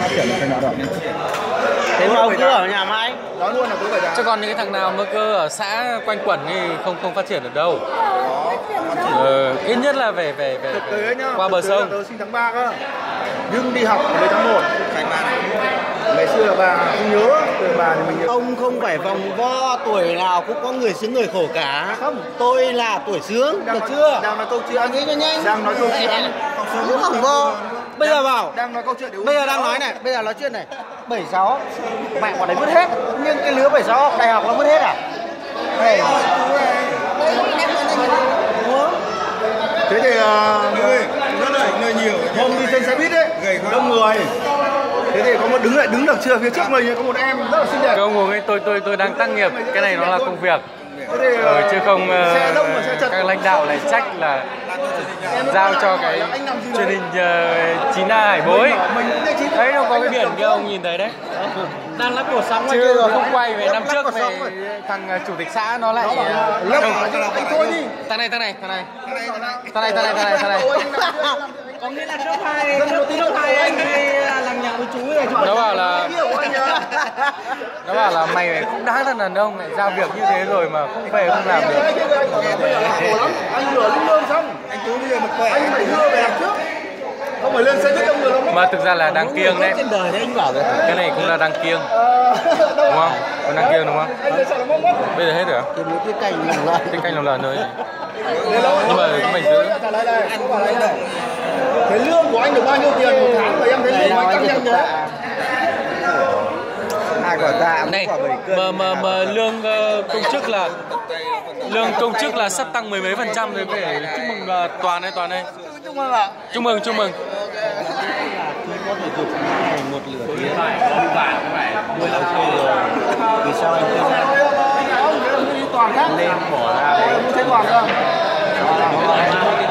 phát triển được thành nào đâu. Thế mà ông cứ ở nhà mãi. Nói luôn là cứ phải Chứ còn những cái thằng nào mà cứ ở xã quanh quẩn thì không phát triển được đâu. Ít nhất là về qua bờ sông. Tớ sinh tháng 3 cơ. Nhưng đi học mới tháng 1. Ngày xưa là bà không nhớ, từ bà thì mình nhớ. Ông không phải vòng vo, tuổi nào cũng có người sướng người khổ cả. Không, tôi là tuổi sướng, được chưa? Đang nói câu chuyện. Nghĩ cho nhanh. Đang nói câu chuyện. Cứ vòng vo. Bây giờ bảo. Đang nói câu chuyện để bây giờ đang nói này, bây giờ nói chuyện này. 76, mẹ bọn đấy vứt hết. Nhưng cái lứa 76 học đại học nó vứt hết à? Này. Thế thì người nhiều. Hôm đi trên xe buýt ấy, đông người. Thế thì có một đứng được chưa? Phía trước mình có một em rất là xinh đẹp. Không, ấy tôi đang tác nghiệp, cái này nó là công việc. Chứ không các lãnh đạo lại trách là giao cho cái truyền hình 9A Hải Bối. Đấy, nó có cái biển kia ông nhìn thấy đấy. Đang lắp cột sóng chứ không quay về năm trước về thằng chủ tịch xã nó lại thằng này có nghĩa là top 2 anh hay lằng nhằng với chú này. nó bảo là mày cũng đáng thân đàn ông lại giao việc như thế rồi mà không về không làm được. Anh vừa lĩnh lương xong anh chú bây giờ mà khỏe anh phải đưa về làm trước, không phải lên xe buýt đông người đâu. Mà thực ra là đang kiêng đấy. Cái này cũng là đang kiêng đúng không? Còn đang kiêng đúng không? Bây giờ hết rồi. Cái canh lòng lợn rồi. Nhưng mà mình giữ. Thế lương của anh được bao nhiêu tiền một tháng mà em thấy lương của anh tăng nhanh thế? Hai quả tạ này mà lương công chức là sắp tăng mười mấy % rồi, phải chúc mừng Toàn đây. Chúc mừng. có thể chụp một lửa tiếng vì sao anh Toàn khác lên bỏ ra đấy thấy Toàn không?